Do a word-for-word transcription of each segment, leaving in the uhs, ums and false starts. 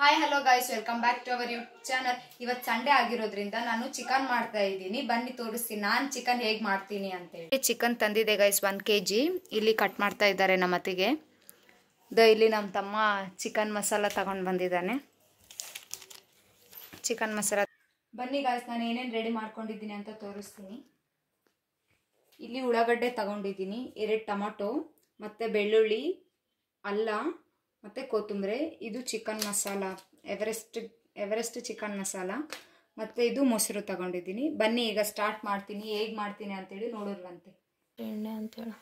Hi hello guys, welcome back to our YouTube channel. ಇವತ್ತು Sunday ಆಗಿರೋದ್ರಿಂದ ನಾನು chicken ಮಾಡ್ತಾ ಇದ್ದೀನಿ. ಬನ್ನಿ ತೋರಿಸ್ತೀನಿ ನಾನು ಚಿಕನ್ ಹೇಗೆ ಮಾಡ್ತೀನಿ ಅಂತೇಳಿ. ಚಿಕನ್ ತಂದಿದೆ ಗೈಸ್, ಒನ್ ಕೆ ಜಿ ಇಲ್ಲಿ ಕಟ್ ಮಾಡ್ತಾ ಇದ್ದಾರೆ ನಮ್ಮ ಅತ್ತಿಗೆ. ದ ಇಲ್ಲಿ ನಮ್ಮ ತಮ್ಮ ಚಿಕನ್ ಮಸಾಲ ತಗೊಂಡು ಬಂದಿದ್ದಾನೆ. ಚಿಕನ್ ಮಸಾಲ ಬನ್ನಿ ಗೈಸ್, ನಾನು ಏನೇನು ರೆಡಿ ಮಾಡ್ಕೊಂಡಿದ್ದೀನಿ ಅಂತ ತೋರಿಸ್ತೀನಿ. ಇಲ್ಲಿ ಉಳ್ಳಾಗಡ್ಡೆ ತಗೊಂಡಿದ್ದೀನಿ, ಎರಡು ಟೊಮೊಟೊ ಮತ್ತು ಬೆಳ್ಳುಳ್ಳಿ, ಅಲ್ಲ ಮತ್ತು ಕೊತ್ತಂಬರಿ. ಇದು chicken masala, Everest Everest chicken masala. ಮತ್ತು ಇದು ಮೊಸರು ತಗೊಂಡಿದ್ದೀನಿ. ಬನ್ನಿ ಈಗ ಸ್ಟಾರ್ಟ್ ಮಾಡ್ತೀನಿ, ಹೇಗೆ ಮಾಡ್ತೀನಿ ಅಂತೇಳಿ ನೋಡೋರ್ವಂತೆ. ಎಣ್ಣೆ ಅಂತೇಳಿ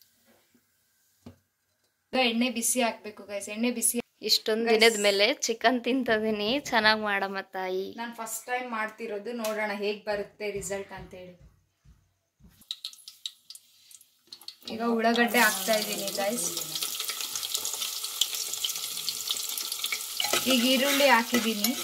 ಎಣ್ಣೆ ಬಿಸಿ ಹಾಕ್ಬೇಕು ಗೈಸ್. ಎಣ್ಣೆ ಬಿಸಿ ಇಷ್ಟೊಂದು ದಿನದ ಮೇಲೆ ಚಿಕನ್ ತಿಂತಿದ್ದೀನಿ. ಚೆನ್ನಾಗಿ ಮಾಡಮ್ಮ ತಾಯಿ. ನಾನು ಫಸ್ಟ್ ಟೈಮ್ ಮಾಡ್ತಿರೋದು, ನೋಡೋಣ ಹೇಗೆ ಬರುತ್ತೆ ರಿಸಲ್ಟ್ ಅಂತೇಳಿ. ಈಗ ಉಳ್ಳಾಗಡ್ಡೆ ಹಾಕ್ತಾ ಇದ್ದೀನಿ ಗೈಸ್. ಈಗ ಈರುಳ್ಳಿ ಹಾಕಿದ್ದೀನಿ.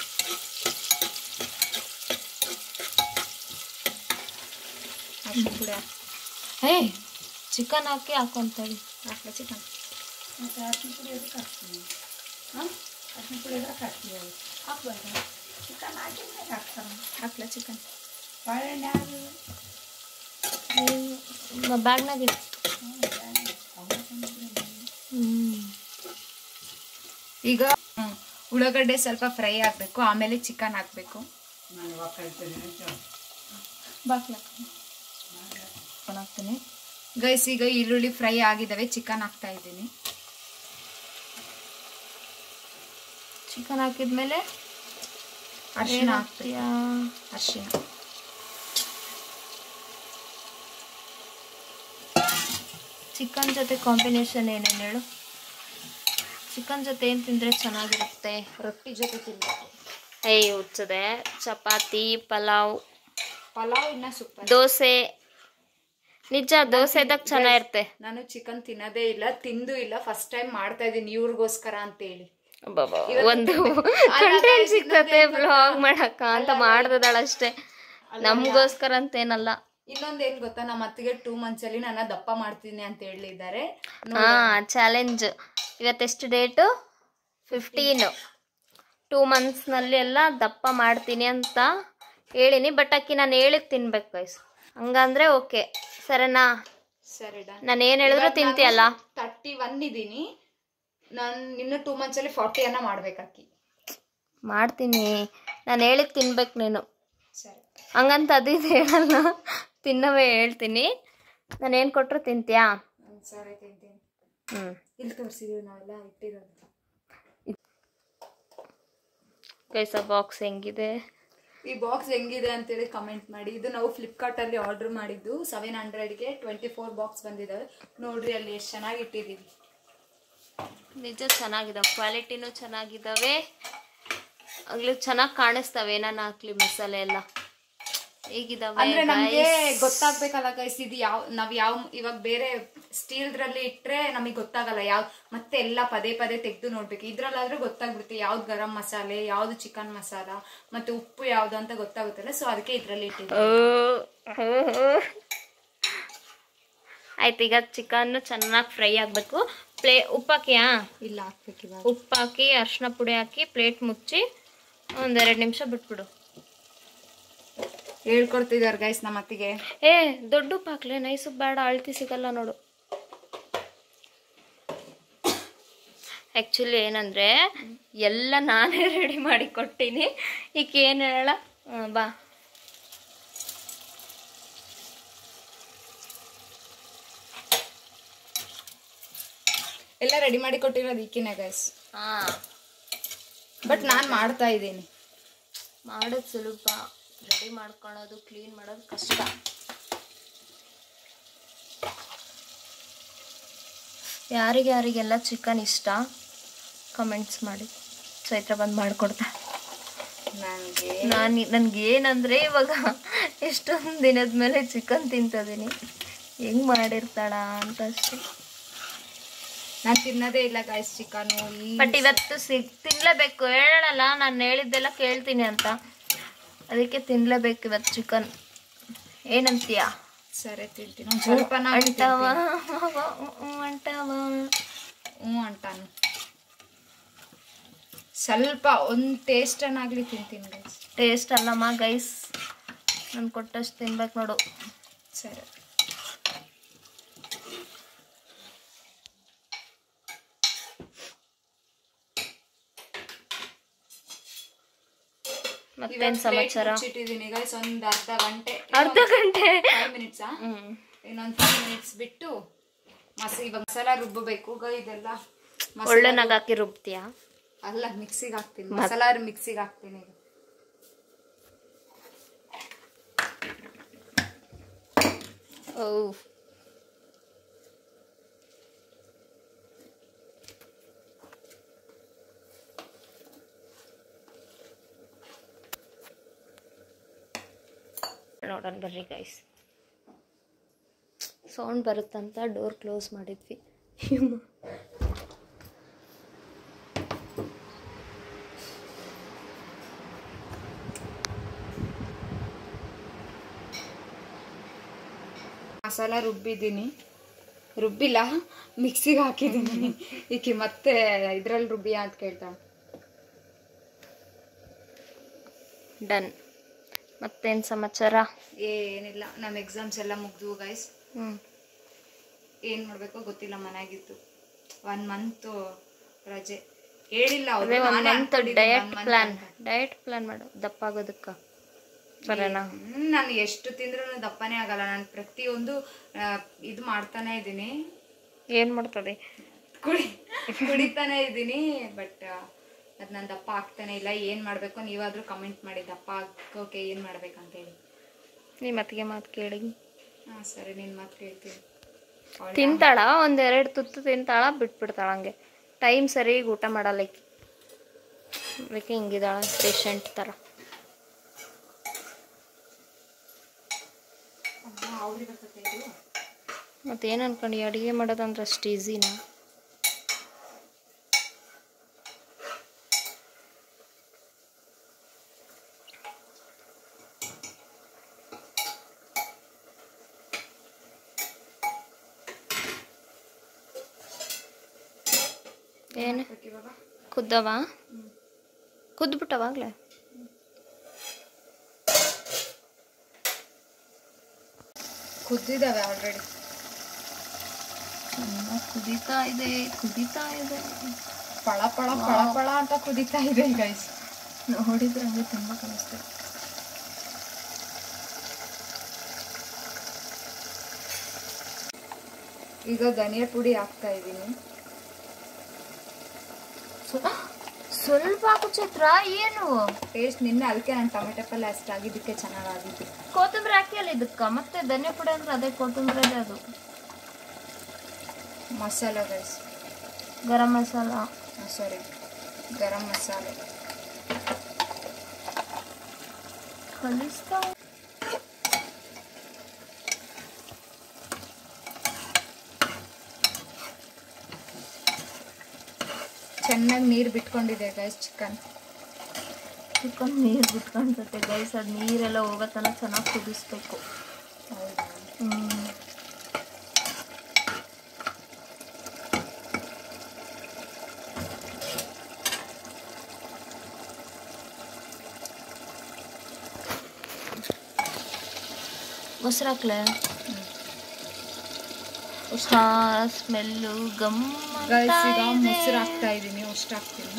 ಹೇ ಚಿಕನ್ ಹಾಕಿ ಹಾಕೊಂತೇಳಿ ಹಾಕ್ಲ ಚಿಕನ್ ಮತ್ತು ಅರ್ಶಿನ ಪುಡಿ ಅದಕ್ಕೆ ಹಾಕ್ತೀನಿ. ಹಾಂ ಅರ್ಶಿನ ಪುಡಿ ಅದಕ್ಕೆ ಹಾಕ್ತೀವಿ. ಹಾಕ್ಬಾರ್ದು, ಚಿಕನ್ ಹಾಕಿದ್ರೆ ಹಾಕ್ತಾರೆ. ಹಾಕ್ಲ ಚಿಕನ್ ಬಾಳೆಹಣ್ಣೆ ಹಾಕಿ ಬ್ಯಾಗ್ನಾಗ ಇಟ್ಟು. ಈಗ ಉಳ್ಳಾಗಡ್ಡೆ ಸ್ವಲ್ಪ ಫ್ರೈ ಆಗಬೇಕು, ಆಮೇಲೆ ಚಿಕನ್ ಹಾಕಬೇಕು. ಹಾಕ್ತೀನಿ ಗೈಸ್. ಈಗ ಈರುಳ್ಳಿ ಫ್ರೈ ಆಗಿದ್ದಾವೆ, ಚಿಕನ್ ಹಾಕ್ತಾ ಇದ್ದೀನಿ. ಚಿಕನ್ ಹಾಕಿದ್ಮೇಲೆ ಅರಿಶಿನ ಹಾಕ್ತೀಯ. ಅರಿಶಿನ ಚಿಕನ್ ಜೊತೆ ಕಾಂಬಿನೇಷನ್ ಏನೇನು ಹೇಳು? ಚಿಕನ್ ಜೊತೆ ಏನು ತಿಂದರೆ ಚೆನ್ನಾಗಿರುತ್ತೆ? ರೊಟ್ಟಿ ಜೊತೆ ತಿನ್ಬೇಕು. ಏಯ್ ಹುಚ್ಚದೆ. ಚಪಾತಿ, ಪಲಾವ್ ಪಲಾವ್ ಇನ್ನ ಸೂಪರ್. ದೋಸೆ, ನಿಜ ದೋಸೆದಾಗ ಚೆನ್ನಾಗಿರುತ್ತೆ. ನಾನು ಚಿಕನ್ ತಿನ್ನೋದೇ ಇಲ್ಲ, ತಿಂದು ಇಲ್ಲ, ಫಸ್ಟ್ ಟೈಮ್ ಮಾಡ್ತಾ ಇದ್ದೀನಿ ಇವ್ರಿಗೋಸ್ಕರ ಅಂತೇಳಿ. ಒಂದು ಕಂಟೆಂಟ್ ಸಿಗ್ತತೆ ಬ್ಲಾಗ್ ಮಾಡಕ್ಕ ಅಂತ ಮಾಡ್ದದಳಷ್ಟೇ, ನಮಗೋಸ್ಕರ ಅಂತೇನಲ್ಲ. ಇನ್ನೊಂದು ಏನ್ ಗೊತ್ತಾ, ನಮ್ಮ ಅತ್ತಿಗೆ ಟೂ ಮಂತ್ಸ್ ಅಲ್ಲಿ ನನ್ನ ದಪ್ಪ ಮಾಡ್ತೀನಿ ಅಂತ ಹೇಳಿದ್ದಾರೆ. ಹಾ ಚಾಲೆಂಜ್. ಇವತ್ತೆಷ್ಟು ಡೇಟು? ಫಿಫ್ಟೀನ್. ಟೂ ಮಂತ್ಸ್ನಲ್ಲಿ ಎಲ್ಲ ದಪ್ಪ ಮಾಡ್ತೀನಿ ಅಂತ ಹೇಳಿನಿ. ಬಟ್ ಅಕ್ಕಿ ನಾನು ಹೇಳಿದ್ ತಿನ್ಬೇಕು ಗೈಸ್, ಹಂಗಂದ್ರೆ ಓಕೆ ಸರಿನಾ? ಸರಿ, ನಾನು ಏನು ಹೇಳಿದ್ರು ತಿಂತೀಯಲ್ಲ. ತರ್ಟಿ ಒನ್ ಇದ್ದೀನಿ ನಾನು, ಇನ್ನು ಟೂ ಮಂತ್ಸ್ ಅಲ್ಲಿ ಫಾರ್ಟಿ ಅನ್ನ ಮಾಡ್ಬೇಕಕ್ಕಿ. ಮಾಡ್ತೀನಿ, ನಾನು ಹೇಳಿದ್ ತಿನ್ಬೇಕು ನೀನು. ಸರಿ, ಹಂಗಂತ ಅದು ಇದು ಹೇಳಲ್ಲ, ತಿನ್ನವೇ ಹೇಳ್ತೀನಿ. ನಾನು ಏನು ಕೊಟ್ಟರು ತಿಂತೀಯಾ? ಸರಿ ತಿಂತೀನಿ. ಹ್ಞೂ ಇಲ್ಲಿ ತೋರಿಸಿದೀವಿ ನಾವೆಲ್ಲ ಇಟ್ಟಿರೋದು. ಗೈಸ ಬಾಕ್ಸ್ ಹೆಂಗಿದೆ? ಈ ಬಾಕ್ಸ್ ಹೆಂಗಿದೆ ಅಂತೇಳಿ ಕಮೆಂಟ್ ಮಾಡಿ. ಇದು ನಾವು ಫ್ಲಿಪ್ಕಾರ್ಟಲ್ಲಿ ಆರ್ಡರ್ ಮಾಡಿದ್ದು, ಸೆವೆನ್ ಹಂಡ್ರೆಡ್ಗೆ ಟ್ವೆಂಟಿ ಫೋರ್ ಬಾಕ್ಸ್ ಬಂದಿದ್ದಾವೆ. ನೋಡ್ರಿ ಅಲ್ಲಿ ಎಷ್ಟು ಚೆನ್ನಾಗಿ ಇಟ್ಟಿದ್ದೀವಿ. ನಿಜ ಚೆನ್ನಾಗಿದ್ದಾವೆ, ಕ್ವಾಲಿಟಿನೂ ಚೆನ್ನಾಗಿದ್ದಾವೆ, ಆಗ್ಲೂ ಚೆನ್ನಾಗಿ ಕಾಣಿಸ್ತವೆ. ನಾನು ಹಾಕ್ಲಿ ಮಸಾಲೆ ಎಲ್ಲ ಹೇಗಿದ್ದಾವೆ ಅಂದ್ರೆ ನಮಗೆ ಗೊತ್ತಾಗ್ಬೇಕಲ್ಲ ಗೈಸ್, ಇದು ಯಾವ ನಾವ್ ಯಾವ ಇವಾಗ ಬೇರೆ ಸ್ಟೀಲ್ದ್ರಲ್ಲಿ ಇಟ್ರೆ ನಮಗೆ ಗೊತ್ತಾಗಲ್ಲ ಯಾವ, ಮತ್ತೆ ಎಲ್ಲ ಪದೇ ಪದೇ ತೆಗೆದು ನೋಡ್ಬೇಕು. ಇದ್ರಲ್ಲಾದ್ರೆ ಗೊತ್ತಾಗ್ಬಿಡುತ್ತೆ ಯಾವ್ದು ಗರಂ ಮಸಾಲೆ, ಯಾವ್ದು ಚಿಕನ್ ಮಸಾಲ, ಮತ್ತೆ ಉಪ್ಪು ಯಾವ್ದು ಅಂತ ಗೊತ್ತಾಗುತ್ತಲ್ಲ. ಸೊ ಅದಕ್ಕೆ ಇದ್ರಲ್ಲಿ ಇಟ್ಟಿದ್ದೆ. ಆಯ್ತು, ಈಗ ಚಿಕನ್ ಚೆನ್ನಾಗಿ ಫ್ರೈ ಆಗಬೇಕು. ಪ್ಲೇ ಉಪ್ಪಾಕಿಯಾ? ಇಲ್ಲ, ಹಾಕ್ಬೇಕು. ಇವಾಗ ಉಪ್ಪು ಹಾಕಿ ಅರಿಶಿನ ಪುಡಿ ಹಾಕಿ ಪ್ಲೇಟ್ ಮುಚ್ಚಿ ಒಂದೆರಡು ನಿಮಿಷ ಬಿಟ್ಬಿಡು. ಹೇಳ್ಕೊಡ್ತಿದಾರೆ ಗೈಸ್ ನಮ್ಮ ಅತ್ತಿಗೆ. ಏ ದೊಡ್ಡ ಉಪ್ಪು ಹಾಕ್ಲೆ, ನೈಸ್ ಉಪ್ಪು ಬೇಡ, ಅಳ್ತಿ ಸಿಗಲ್ಲ ನೋಡು. ಆ್ಯಕ್ಚುಲಿ ಏನಂದರೆ ಎಲ್ಲ ನಾನೇ ರೆಡಿ ಮಾಡಿ ಕೊಟ್ಟೀನಿ. ಈಗ ಏನು ಹೇಳ, ಬಾ ಎಲ್ಲ ರೆಡಿ ಮಾಡಿ ಕೊಟ್ಟಿರೋದು ಈಕಿನ ಗೈಸ್. ಹಾಂ, ಬಟ್ ನಾನು ಮಾಡ್ತಾ ಇದ್ದೀನಿ. ಮಾಡೋದು ಸುಲಭ, ರೆಡಿ ಮಾಡ್ಕೊಳ್ಳೋದು ಕ್ಲೀನ್ ಮಾಡೋದು ಕಷ್ಟ. ಯಾರಿಗೆ ಯಾರಿಗೆಲ್ಲ ಚಿಕನ್ ಇಷ್ಟ ಕಮೆಂಟ್ಸ್ ಮಾಡಿ, ಚೈತ್ರ ಬಂದು ಮಾಡಿಕೊಡ್ತಾ. ನನಗೆ ನಾನು ನನಗೇನಂದರೆ ಇವಾಗ ಎಷ್ಟೊಂದು ದಿನದ ಮೇಲೆ ಚಿಕನ್ ತಿಂತಿದ್ದೀನಿ, ಹೆಂಗೆ ಮಾಡಿರ್ತಾಳ ಅಂತ ಅಷ್ಟೇ. ನಾನು ತಿನ್ನೋದೇ ಇಲ್ಲ ಗಾಯ್ಸ್ ಚಿಕನು. ಬಟ್ ಇವತ್ತು ಸಿಗ್ ತಿನ್ನಲೇಬೇಕು. ಹೇಳಲ್ಲ ನಾನು ಹೇಳಿದ್ದೆಲ್ಲ ಕೇಳ್ತೀನಿ ಅಂತ, ಅದಕ್ಕೆ ತಿನ್ನಲೇಬೇಕು ಇವತ್ತು ಚಿಕನ್. ಏನಂತೀಯ? ಸರಿ ತಿಂತೀನಿ, ಸ್ವಲ್ಪ ಅಂಟವ ಅಂಟವ ಹ್ಞೂ ಅಂಟಾನು. ಸ್ವಲ್ಪ ಒಂದು ಟೇಸ್ಟನ್ನಾಗಲಿ ತಿಂತೀನಿ ಗೈಸ್. ಟೇಸ್ಟ್ ಅಲ್ಲಮ್ಮ ಗೈಸ್, ನಾನು ಕೊಟ್ಟಷ್ಟು ತಿನ್ಬೇಕು ನೋಡು. ಸರಿ, ಮತ್ತೇನು ಸಮಾಚಾರ? ಇಟ್ಟಿದ್ದೀನಿ ಗೈಸ್ ಒಂದು ಅರ್ಧ ಗಂಟೆ ಅರ್ಧ ಗಂಟೆ ಫೈವ್ ಮಿನಿಟ್ಸಾ ಇನ್ನೊಂದು ಫೈವ್ ಮಿನಿಟ್ಸ್ ಬಿಟ್ಟು ಮಸ ಇವಾಗ ಮಸಾಲ ರುಬ್ಬಬೇಕು ಗೈ. ಇದೆಲ್ಲ ಒಳ್ಳೆನಾಗ ಹಾಕಿ ರುಬ್ತೀಯಾ? ಅಲ್ಲ, ಮಿಕ್ಸಿಗೆ ಹಾಕ್ತೀನಿ, ಮಸಾಲ ಮಿಕ್ಸಿಗೆ ಹಾಕ್ತೀನಿ. ಓ ನೋಡೋಣ ಬರ್ರಿ ಗೈಸ್. ಸೌಂಡ್ ಬರುತ್ತಂತ ಡೋರ್ ಕ್ಲೋಸ್ ಮಾಡಿದ್ವಿ. ಮಸಾಲ ರುಬ್ಬಿದ್ದೀನಿ, ರುಬ್ಬಿಲ್ಲ ಮಿಕ್ಸಿಗೆ ಹಾಕಿದ್ದೀನಿ. ಈಕೆ ಮತ್ತೆ ಇದ್ರಲ್ಲಿ ರುಬ್ಬಿಯಾ ಅಂತ ಕೇಳ್ತಾಳೆ. ಡನ್. ಮತ್ತೇನು ಸಮಾಚಾರ? ಏನಿಲ್ಲ, ನಮ್ಮ ಎಕ್ಸಾಮ್ಸ್ ಎಲ್ಲ ಮುಗ್ದು ಗೈಸ್. ಹ್ಞೂ ಏನು ಮಾಡಬೇಕೋ ಗೊತ್ತಿಲ್ಲ, ಮನೆಯಾಗಿತ್ತು ಒನ್ ಮಂತು ರಜೆ. ಹೇಳಿಲ್ಲ ಅದೇ ಒಂದು month diet plan diet plan ಮಾಡು ದಪ್ಪ ಆಗೋದಕ್ಕೆ. ಸರಿನಾ? ನಾನು ಎಷ್ಟು ತಿಂದ್ರೂ ದಪ್ಪನೇ ಆಗಲ್ಲ. ನಾನು ಪ್ರತಿಯೊಂದು ಇದು ಮಾಡ್ತಾನೆ ಇದ್ದೀನಿ. ಏನು ಮಾಡ್ತದೆ? ಕುಡಿ ಕುಡಿತಾನೆ ಇದ್ದೀನಿ, ಬಟ್ ಅದು ನಾನು ದಪ್ಪ ಆಗ್ತಾನೆ ಇಲ್ಲ. ಏನು ಮಾಡಬೇಕು ನೀವಾದರೂ ಕಮೆಂಟ್ ಮಾಡಿ, ದಪ್ಪ ಆಗೋಕೆ ಏನು ಮಾಡ್ಬೇಕಂತೇಳಿ. ನಿಮ್ಮ ಮತ್ತಿಗೆ ಮಾತು ಕೇಳಿ. ಹಾಂ ಸರಿ, ನಿನ್ನ ಮಾತು ಕೇಳ್ತೀನಿ. ತಿಂತಾಳ, ಒಂದೆರಡು ತುತ್ತು ತಿಂತಾಳ, ಬಿಟ್ಬಿಡ್ತಾಳ ಹಂಗೆ. ಟೈಮ್ ಸರಿಯಾಗಿ ಊಟ ಮಾಡಲ್ಲ ಈಕಿ. ಅದಕ್ಕೆ ಹಿಂಗಿದಾಳ ಪೇಷಂಟ್ ಥರ. ಮತ್ತೇನು ಅನ್ಕೊಂಡು ಅಡುಗೆ ಮಾಡೋದಂದ್ರೆ ಅಷ್ಟು ಈಸಿನಾ? ಏನು ಕುದ್ದವ? ಕುದ್ಬಿಟ್ಟವಾಗ್ಲೇ? ಕುದ್ದಿದ್ದಾವೆ ಆಲ್ರೆಡಿ. ಚೆನ್ನಾಗಿ ಕುದೀತಾ ಇದೆ, ಕುದೀತಾ ಇದೆ, ಪಳ ಪಳ ಪಳ ಪಳ ಅಂತ ಕುದೀತಾ ಇದೆ ಗೈಸ್. ನೋಡಿದ್ರೆ ಹಂಗೆ ತುಂಬ ಕಾಣಿಸ್ತದೆ. ಈಗ ಧನಿಯಾ ಪುಡಿ ಹಾಕ್ತಾ ಇದ್ದೀನಿ. ಸ್ವಲ್ಪ ಹಾಕು ಚೈತ್ರ. ಏನು ಟೇಸ್ಟ್? ನಿನ್ನೆ ಅದಕ್ಕೆ ನಾನು ಟೊಮೆಟೊ ಪಲ್ಯ ಅಷ್ಟಾಗಿದ್ದಕ್ಕೆ ಚೆನ್ನಾಗಾಗಿತ್ತು. ಕೊತ್ತಂಬರಿ ಹಾಕಿ ಅಲ್ಲ ಇದಕ್ಕೆ, ಮತ್ತೆ ಧನಿಯಾ ಪುಡಿ ಅಂದ್ರೆ ಅದೇ ಕೊತ್ತಂಬರಿ ಅದೇ. ಅದು ಮಸಾಲ ಗೈಸ್, ಗರಂ ಮಸಾಲ, ಸಾರಿ ಗರಂ ಮಸಾಲೆ ಕಲಿಸ್ತಾ. ಚೆನ್ನಾಗಿ ನೀರು ಬಿಟ್ಕೊಂಡಿದೆ ಗೈಸ್. ಚಿಕನ್ ಚಿಕನ್ ನೀರು ಬಿಟ್ಕೊಂತತೆ ಗೈಸ್. ಅದು ನೀರೆಲ್ಲ ಹೋಗೋ ತನಕ ಚೆನ್ನಾಗಿ ಕುದಿಸ್ಬೇಕು. ಹೌದಾ? ಹ್ಞೂ ಮೊಸರು ಹಾಕ್ಲೆ? ಹಾ, ಸ್ಮೆಲ್ಲು ಗಮ್. ಗೈಸ್ ಈಗ ಮೊಸರು ಹಾಕ್ತಾ ಇದ್ದೀನಿ, ಅಷ್ಟು ಹಾಕ್ತೀನಿ.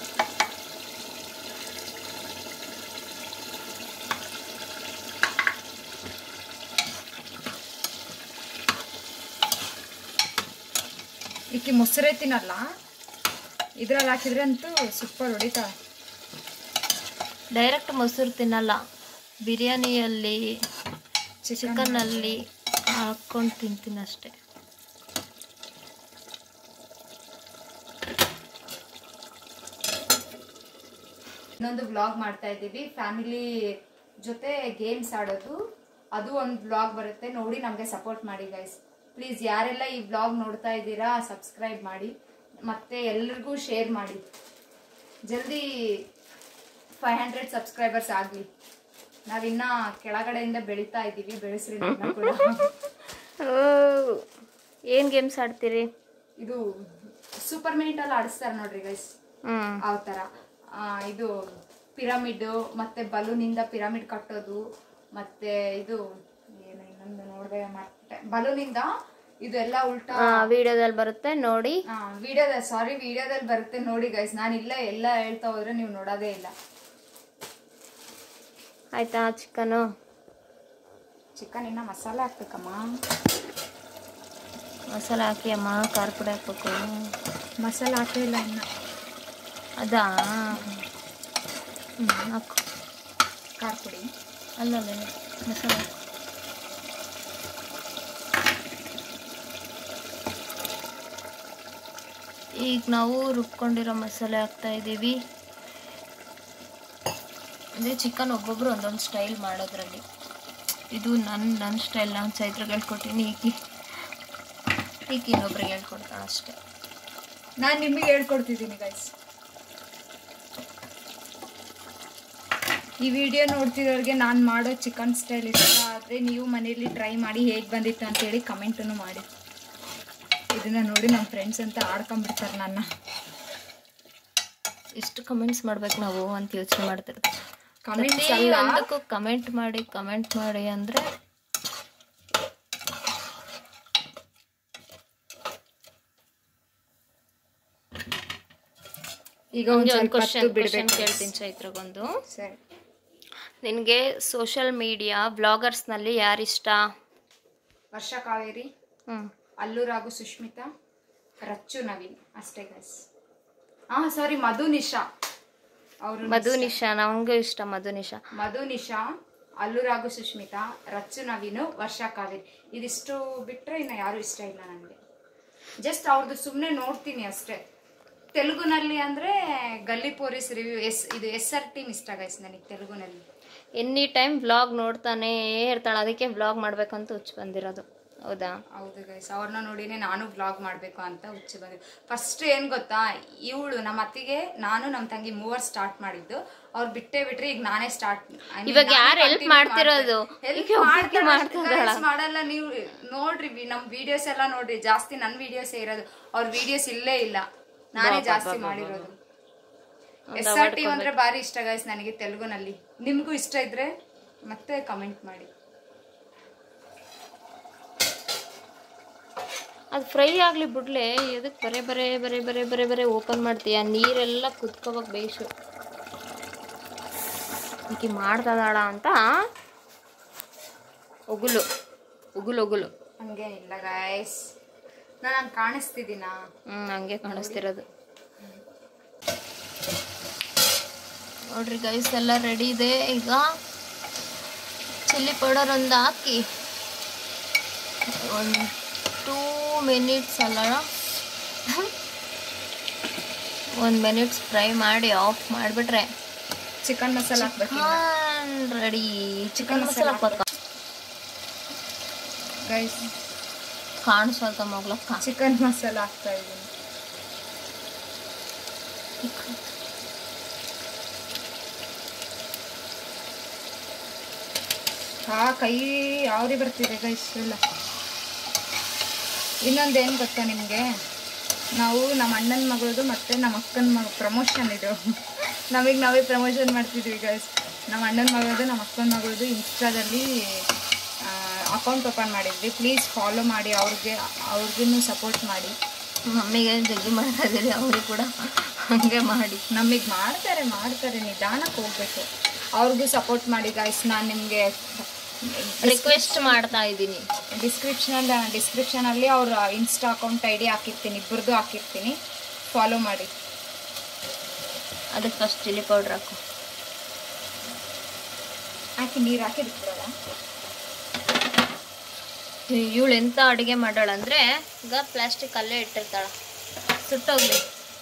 ಈಕೆ ಮೊಸರೇ ತಿನ್ನಲ್ಲ, ಇದ್ರಲ್ಲಿ ಹಾಕಿದ್ರೆ ಅಂತೂ ಸೂಪರ್ ಹೊಡಿತಾಳೆ. ಡೈರೆಕ್ಟ್ ಮೊಸರು ತಿನ್ನಲ್ಲ, ಬಿರಿಯಾನಿಯಲ್ಲಿ ಚಿಕನ್ನಲ್ಲಿ ಹಾಕ್ಕೊಂಡು ತಿಂತೀನಿ ಅಷ್ಟೆ. ಇನ್ನೊಂದು ವ್ಲಾಗ್ ಮಾಡ್ತಾ ಇದ್ದೀವಿ, ಫ್ಯಾಮಿಲಿ ಜೊತೆ ಗೇಮ್ಸ್ ಆಡೋದು. ಅದು ಒಂದು ವ್ಲಾಗ್ ಬರುತ್ತೆ, ನೋಡಿ ನಮಗೆ ಸಪೋರ್ಟ್ ಮಾಡಿ ಗೈಸ್. ಪ್ಲೀಸ್ ಯಾರೆಲ್ಲ ಈ ವ್ಲಾಗ್ ನೋಡ್ತಾ ಇದ್ದೀರಾ ಸಬ್ಸ್ಕ್ರೈಬ್ ಮಾಡಿ, ಮತ್ತು ಎಲ್ರಿಗೂ ಶೇರ್ ಮಾಡಿ. ಜಲ್ದಿ ಫೈವ್ ಹಂಡ್ರೆಡ್ ಸಬ್ಸ್ಕ್ರೈಬರ್ಸ್ ಆಗಲಿ. ನಾವಿನ್ನ ಕೆಳಗಡೆಯಿಂದ ಬೆಳೀತಾ ಇದ್ದೀವಿ, ಬೆಳೆಸ್ರಿ ನನ್ನ ಕೂಡ. ಏನು ಗೇಮ್ಸ್ ಆಡ್ತೀರಿ? ಇದು ಸೂಪರ್ ಮಿನಿಟಲ್ಲಿ ಆಡಿಸ್ತಾರೆ ನೋಡ್ರಿ ಗೈಸ್, ಹ್ಞೂ ಆ ಥರ. ಇದು ಪಿರಮಿಡ್ ಮತ್ತೆ ಬಲೂನಿಂದ ಪಿರಮಿಡ್ ಕಟ್ಟೋದು ಮತ್ತೆ ಇದು ಏನು ಇನ್ನೊಂದು ನೋಡಿದೆ ಮತ್ತೆ ಬಲೂನಿಂದ ಇದು ಎಲ್ಲ ಉಲ್ಟಾ ವಿಡಿಯೋದಲ್ಲಿ ಬರುತ್ತೆ ನೋಡಿ. ವಿಡಿಯೋದಲ್ಲಿ ಸಾರಿ ವಿಡಿಯೋದಲ್ಲಿ ಬರುತ್ತೆ ನೋಡಿ ಗೈಸ್. ನಾನು ಇಲ್ಲ ಎಲ್ಲ ಹೇಳ್ತಾ ಹೋದ್ರೆ ನೀವು ನೋಡೋದೇ ಇಲ್ಲ. ಆಯ್ತಾ ಚಿಕನು? ಚಿಕನ್ ಇನ್ನ ಮಸಾಲೆ ಹಾಕ್ಬೇಕಮ್ಮ. ಮಸಾಲೆ ಹಾಕಿ ಅಮ್ಮ, ಖಾರ ಪುಡಿ ಹಾಕ್ಬೇಕು. ಮಸಾಲೆ ಹಾಕಿಲ್ಲ ಇನ್ನ. ಅದಾ? ಹ್ಞೂ ಹಾಕು. ಖಾರ ಪುಡಿ ಅಲ್ಲ ಅಲ್ಲ ಮಸಾಲೆ ಹಾಕು. ಈಗ ನಾವು ರುಬ್ಕೊಂಡಿರೋ ಮಸಾಲೆ ಹಾಕ್ತಾ ಇದ್ದೀವಿ. ಅಂದರೆ ಚಿಕನ್ ಒಬ್ಬೊಬ್ರು ಒಂದೊಂದು ಸ್ಟೈಲ್ ಮಾಡೋದ್ರಲ್ಲಿ. ಇದು ನನ್ನ ನನ್ನ ಸ್ಟೈಲ್. ನಾನು ಚೈತ್ರಿಗೆ ಹೇಳ್ಕೊಡ್ತೀನಿ, ಈಕಿ ಈಕಿ ಇನ್ನೊಬ್ರಿಗೆ ಹೇಳ್ಕೊಡ್ತಾಳೆ ಅಷ್ಟೇ. ನಾನು ನಿಮಗೆ ಹೇಳ್ಕೊಡ್ತಿದ್ದೀನಿ ಗೈಸ್. ಈ ವಿಡಿಯೋ ನೋಡ್ತಿರೋರಿಗೆ ನಾನು ಮಾಡೋ ಚಿಕನ್ ಸ್ಟೈಲ್ ಇಷ್ಟ ಆದರೆ ನೀವು ಮನೇಲಿ ಟ್ರೈ ಮಾಡಿ ಹೇಗೆ ಬಂದಿತ್ತು ಅಂತೇಳಿ ಕಮೆಂಟನ್ನು ಮಾಡಿ. ಇದನ್ನು ನೋಡಿ ನಮ್ಮ ಫ್ರೆಂಡ್ಸ್ ಅಂತ ಆಡ್ಕೊಂಡ್ಬಿಡ್ತಾರೆ ನನ್ನ. ಎಷ್ಟು ಕಮೆಂಟ್ಸ್ ಮಾಡ್ಬೇಕು ನಾವು ಅಂತ ಯೋಚನೆ ಮಾಡ್ತಿರ್ತೀವಿ. ಕಮೆಂಟ್ಸ್ ಒಂದಕ್ಕೂ ಕಮೆಂಟ್ ಮಾಡಿ ಕಮೆಂಟ್ ಮಾಡಿ ಅಂದರೆ ಈಗ ಒಂದು ಕ್ವಶನ್ ಕೇಳ್ತೀನಿ ಚೈತ್ರಗೊಂದು. ಸರಿ. ನಿನಗೆ ಸೋಷಿಯಲ್ ಮೀಡಿಯಾ ವ್ಲಾಗರ್ಸ್ನಲ್ಲಿ ಯಾರಿಷ್ಟ? ವರ್ಷ ಕಾವೇರಿ, ಹ್ಞೂ ಅಲ್ಲು ರಾಘು ಸುಷ್ಮಿತಾ, ರಚ್ಚು ನವೀನ್ ಅಷ್ಟೇ ಗೈಸ್. ಹಾಂ ಸಾರಿ ಮಧು ನಿಶಾ ಅವರು. ಮಧು ನಿಶಾ ನಮಗೂ ಇಷ್ಟ. ಮಧು ನಿಶಾ ಮಧು ನಿಶಾ, ಅಲ್ಲು ರಾಘು ಸುಷ್ಮಿತಾ, ರಚ್ಚು ನವೀನು, ವರ್ಷ ಕಾವೇರಿ. ಇದಿಷ್ಟು ಬಿಟ್ಟರೆ ಇನ್ನು ಯಾರು ಇಷ್ಟ ಇಲ್ಲ ನನಗೆ. ಜಸ್ಟ್ ಅವ್ರದ್ದು ಸುಮ್ಮನೆ ನೋಡ್ತೀನಿ ಅಷ್ಟೇ. ತೆಲುಗುನಲ್ಲಿ ಅಂದರೆ ಗಲ್ಲಿ ಪೊಲೀಸ್ ರಿವ್ಯೂ ಎಸ್ ಇದು ಎಸ್ ಆರ್ ಟೀಮ್ ಇಷ್ಟ ಗೈಸ್ ನನಗೆ ತೆಲುಗುನಲ್ಲಿ. ಎನಿ ಟೈಮ್ ವ್ಲಾಗ್ ನೋಡ್ತಾನೆ ಇರ್ತಾಳೆ, ಅದಕ್ಕೆ ವ್ಲಾಗ್ ಮಾಡ್ಬೇಕಂತ ಹುಚ್ಚು ಬಂದಿರೋದು. ಹೌದಾ? ಹೌದು ಗೈಸ್, ಅವ್ರನ್ನ ನೋಡಿನೇ ನಾನು ವ್ಲಾಗ್ ಮಾಡಬೇಕು ಅಂತ ಹುಚ್ಚು ಬಂದಿದ್ದು. ಫಸ್ಟ್ ಏನು ಗೊತ್ತಾ, ಇವಳು ನಮ್ಮ ಅತ್ತಿಗೆ ನಾನು ನಮ್ಮ ತಂಗಿ ಮೂವರು ಸ್ಟಾರ್ಟ್ ಮಾಡಿದ್ದು. ಅವ್ರು ಬಿಟ್ಟೇ ಬಿಟ್ರೆ ಈಗ ನಾನೇ ಸ್ಟಾರ್ಟ್. ಇವಾಗ ಯಾರು ಹೆಲ್ಪ್ ಮಾಡ್ತಿರೋದು? ಮಾಡಲ್ಲ ನೀವು ನೋಡ್ರಿ, ನಮ್ಮ ವಿಡಿಯೋಸ್ ಎಲ್ಲ ನೋಡ್ರಿ. ಜಾಸ್ತಿ ನನ್ನ ವಿಡಿಯೋಸೇ ಇರೋದು, ಅವ್ರ ವಿಡಿಯೋಸ್ ಇಲ್ಲೇ ಇಲ್ಲ. ನಾನೇ ಜಾಸ್ತಿ ಮಾಡಿರೋದು. ಎಸ್ ಆರ್ ಟಿ ಅಂದ್ರೆ ಭಾರಿ ಇಷ್ಟ ಗೈಸ್ ನನಗೆ ತೆಲುಗುನಲ್ಲಿ. ನಿಮ್ಗೂ ಇಷ್ಟ ಇದ್ರೆ ಮತ್ತೆ ಕಮೆಂಟ್ ಮಾಡಿ. ಅದು ಫ್ರೈ ಆಗಲಿ ಬಿಡ್ಲೆ, ಎದಕ್ಕೆ ಬರೇ ಬರೇ ಬರೇ ಬರೇ ಬರೇ ಬರೇ ಓಪನ್ ಮಾಡ್ತೀಯ? ನೀರೆಲ್ಲ ಕುದ್ಕೋಬೇಕು ಬೇಯಿಸು. ಈಕಿ ಮಾಡ್ತದಾಳ ಅಂತ ಉಗುಲು ಉಗುಲು ಉಗುಲು ಹಂಗೆ ಇಲ್ಲ ಗೈಸ್, ನಾನು ಹಂಗೆ ಕಾಣಿಸ್ತಿದ್ದೀನಾ? ಹ್ಞೂ ಹಂಗೆ ಕಾಣಿಸ್ತಿರೋದು ನೋಡ್ರಿ ಗೈಸ್. ಎಲ್ಲ ರೆಡಿ ಇದೆ. ಈಗ ಚಿಲ್ಲಿ ಪೌಡರ್ ಒಂದು ಹಾಕಿ ಒಂದು ಟೂ ಮಿನಿಟ್ಸ್ ಅಲ್ಲ ಒಂದು ಮಿನಿಟ್ಸ್ ಫ್ರೈ ಮಾಡಿ ಆಫ್ ಮಾಡಿಬಿಟ್ರೆ ಚಿಕನ್ ಮಸಾಲ ಹಾಕ್ಬೇಕು. ರೆಡಿ. ಚಿಕನ್ ಮಸಾಲ ಹಾಕ್ಬೇಕ ಗೈಸ್? ಕಾಣಿಸ್ವಲ್ತ ಮಗ್ಲಕ್ಕ. ಚಿಕನ್ ಮಸಾಲ ಹಾಕ್ತಾ ಇದ್ದೀನಿ. ಹಾ ಕೈ ಯಾವ್ರಿ ಬರ್ತಿದೆ ಗೈಸ್ ಎಲ್ಲ. ಇನ್ನೊಂದೇನು ಗೊತ್ತಾ ನಿಮಗೆ, ನಾವು ನಮ್ಮ ಅಣ್ಣನ ಮಗಳದು ಮತ್ತು ನಮ್ಮ ಅಕ್ಕನ ಮಗ ಪ್ರಮೋಷನ್ ಇದು. ನಮಗೆ ನಾವೇ ಪ್ರಮೋಷನ್ ಮಾಡ್ತಿದ್ವಿ ಗೈಸ್. ನಮ್ಮ ಅಣ್ಣನ ಮಗಳದು ನಮ್ಮ ಅಕ್ಕನ ಮಗಳದು ಇನ್ಸ್ಟಾದಲ್ಲಿ ಅಕೌಂಟ್ ಓಪನ್ ಮಾಡಿದ್ವಿ. ಪ್ಲೀಸ್ ಫಾಲೋ ಮಾಡಿ, ಅವ್ರಿಗೆ ಅವ್ರಿಗೂ ಸಪೋರ್ಟ್ ಮಾಡಿ. ಮಮ್ಮಿಗೆ ಜಗ್ಗಿ ಮಾಡ್ತಾ ಇದ್ದೀರಿ, ಅವ್ರಿಗೆ ಕೂಡ ಹಾಗೆ ಮಾಡಿ. ನಮಗೆ ಮಾಡ್ತಾರೆ ಮಾಡ್ತಾರೆ ನಿಧಾನಕ್ಕೆ ಹೋಗ್ಬೇಕು. ಅವ್ರಿಗೂ ಸಪೋರ್ಟ್ ಮಾಡಿ ಗೈಸ್. ನಾನು ನಿಮಗೆ ರಿಕ್ವೆಸ್ಟ್ ಮಾಡ್ತಾ ಇದ್ದೀನಿ. ಡಿಸ್ಕ್ರಿಪ್ಷನ್ ಡಿಸ್ಕ್ರಿಪ್ಷನಲ್ಲಿ ಅವ್ರ ಇನ್ಸ್ಟಾ ಅಕೌಂಟ್ ಐ ಡಿ ಹಾಕಿರ್ತೀನಿ, ಇಬ್ಬರದು ಹಾಕಿರ್ತೀನಿ. ಫಾಲೋ ಮಾಡಿ. ಅದಕ್ಕೆ ಫಸ್ಟ್ ಚಿಲ್ಲಿ ಪೌಡ್ರ್ ಹಾಕು. ಹಾಕಿ ನೀರು ಹಾಕಿ ಬಿಟ್ಬಿಡೋಲ್ಲ. ಇವಳು ಎಂಥ ಅಡುಗೆ ಮಾಡೋಳಂದರೆ ಈಗ ಪ್ಲಾಸ್ಟಿಕ್ ಅಲ್ಲೇ ಇಟ್ಟಿರ್ತಾಳೆ, ಸುಟ್ಟೋಗ್ಲಿ.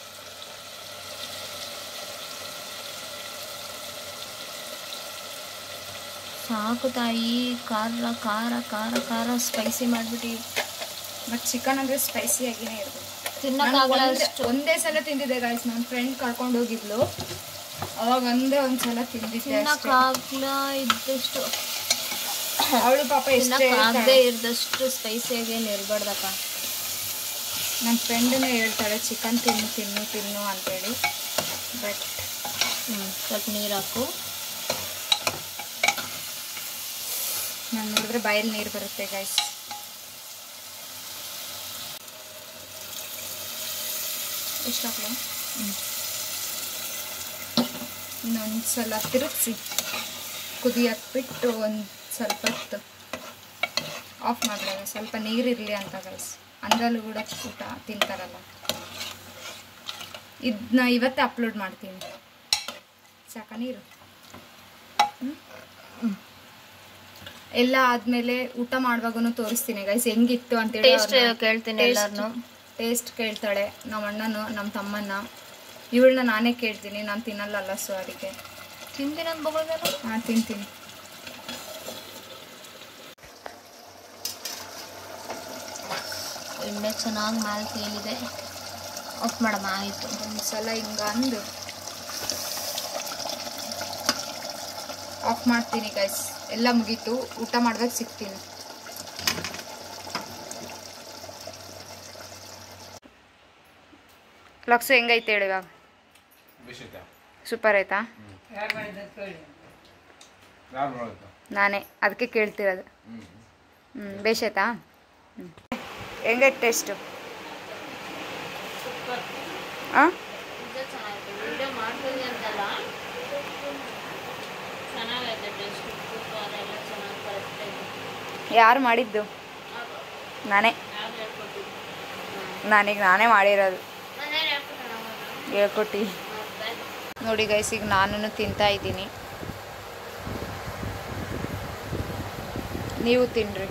ಸಾಕು ತಾಯಿ. ಖಾರ ಖಾರ ಖಾರ ಖಾರ ಸ್ಪೈಸಿ ಮಾಡಿಬಿಟ್ಟು. ಮತ್ತು ಚಿಕನ್ ಅಂದರೆ ಸ್ಪೈಸಿಯಾಗಿಯೇ ಇರಬೇಕು. ತಿನ್ನೋಕ್ಕಾಗಲ್ಲ ಅಷ್ಟು. ಒಂದೇ ಸಲ ತಿಂದಿದ್ದೆ ಗಾಯ್ಸ್. ನನ್ನ ಫ್ರೆಂಡ್ ಕರ್ಕೊಂಡು ಹೋಗಿದ್ಲು, ಅವಾಗ ಒಂದೇ ಒಂದು ಸಲ ತಿಂದಿದ್ದೆ. ತಿನ್ನೋಕ್ಕಾಗಲ್ಲ ಇದ್ದಷ್ಟು. ಅವಳು ಪಾಪ ಆಗದೆ ಇದ್ದಷ್ಟು ಸ್ಪೈಸಿಯಾಗಿ ಏನು ಇರಬಾರ್ದಕ್ಕ. ನನ್ನ ಫ್ರೆಂಡನ್ನೇ ಹೇಳ್ತಾಳೆ ಚಿಕನ್ ತಿನ್ನು ತಿನ್ನು ತಿನ್ನು ಅಂತೇಳಿ. ಬಟ್ ಹ್ಞೂ ಸ್ವಲ್ಪ ನೀರು ಹಾಕು. ನಾನು ನೋಡಿದ್ರೆ ಬಾಯಲ್ಲಿ ನೀರು ಬರುತ್ತೆ ಗೈಸ್. ಎಷ್ಟು ಹಾಕಲಿ? ಹ್ಞೂ ಇನ್ನೊಂದು ಸಲ ತಿರುಗಿಸಿ ಕುದಿಯಕ್ಕೆ ಬಿಟ್ಟು ಒಂದು ಸ್ವಲ್ಪ ಹೊತ್ತು ಆಫ್ ಮಾಡಿದಾಗ ಸ್ವಲ್ಪ ನೀರಿರಲಿ ಅಂತ ಗೈಸ್. ಅಂದ್ರಲ್ಲೂ ಕೂಡ ಊಟ ತಿಂತಾರಲ್ಲ. ಇದನ್ನ ಇವತ್ತೇ ಅಪ್ಲೋಡ್ ಮಾಡ್ತೀನಿ. ಸಾಕ ನೀರು? ಎಲ್ಲ ಆದಮೇಲೆ ಊಟ ಮಾಡುವಾಗೂ ತೋರಿಸ್ತೀನಿ ಗೈಸ್ ಹೆಂಗಿತ್ತು ಅಂತೇಳಿ. ಟೇಸ್ಟ್ ಕೇಳ್ತೀನಿ ಎಲ್ಲರನ್ನು. ಟೇಸ್ಟ್ ಕೇಳ್ತಾಳೆ ನಮ್ಮ ಅಣ್ಣನು ನಮ್ಮ ತಮ್ಮನ್ನ. ಇವಳನ್ನ ನಾನೇ ಕೇಳ್ತೀನಿ, ನಾನು ತಿನ್ನಲ್ಲ ಸೊ ಅದಕ್ಕೆ. ತಿಂತೀನಿ ಅಂತ ಬಗಳಲ್ಲ. ಹಾಂ ತಿಂತೀನಿ. ಎಣ್ಣೆ ಚೆನ್ನಾಗಿ ಮೇಲೆ ತೇಲಿದೆ. ಆಫ್ ಮಾಡಮ್ಮ. ಆಯಿತು. ಒಂದು ಸಲ ಹಿಂಗೆ ಅಂದು ಆಫ್ ಮಾಡ್ತೀನಿ ಗೈಸ್. ಎಲ್ಲ ಮುಗೀತು. ಊಟ ಮಾಡ್ಬೇಕು, ಸಿಗ್ತೀನಿ. ಲಕ್ಸು ಹೆಂಗೈತೆ ಹೇಳಿ ಇವಾಗ? ಸೂಪರ್ ಆಯ್ತಾ? ನಾನೇ ಅದಕ್ಕೆ ಕೇಳ್ತಿರೋದು. ಹ್ಞೂ ಬೇಷಾಯ್ತಾ? ಹ್ಞೂ ಹೆಂಗೈತೆ ಟೇಸ್ಟು? ಹಾಂ ಯಾರು ಮಾಡಿದ್ದು? ನಾನೇ. ನಾನೀಗ ನಾನೇ ಮಾಡಿರೋದು. ಹೇಳ್ಕೊಟ್ಟು ನೋಡಿ ಗೈಸ್. ಈಗ ನಾನು ತಿಂತಾ ಇದ್ದೀನಿ, ನೀವು ತಿನ್ನಿರಿ.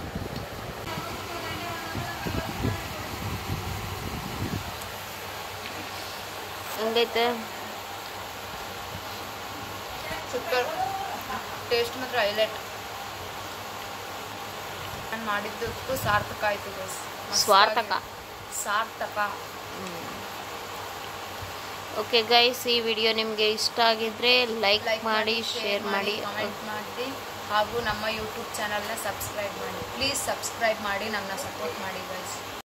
ಹೆಂಗೈತೆ? ಸೂಪರ್. ಟೇಸ್ಟ್ ಮಾತ್ರ ಹೈಲೈಟ್. ನಾನು ಮಾಡಿದ್ದಕ್ಕೂ ಸಾರ್ಥಕ ಆಯಿತು ಗೈಸ್. ಸ್ವಾರ್ಥಕ ಸಾರ್ಥಕ. ಓಕೆ ಗೈಸ್, ಈ ವಿಡಿಯೋ ನಿಮಗೆ ಇಷ್ಟ ಆಗಿದ್ರೆ ಲೈಕ್ ಮಾಡಿ, ಶೇರ್ ಮಾಡಿ, ಕಮೆಂಟ್ ಮಾಡಿ, ಹಾಗೂ ನಮ್ಮ ಯೂಟ್ಯೂಬ್ ಚಾನಲ್ನ ಸಬ್ಸ್ಕ್ರೈಬ್ ಮಾಡಿ. ಪ್ಲೀಸ್ ಸಬ್ಸ್ಕ್ರೈಬ್ ಮಾಡಿ, ನಮ್ಮನ್ನ ಸಪೋರ್ಟ್ ಮಾಡಿ ಗೈಸ್.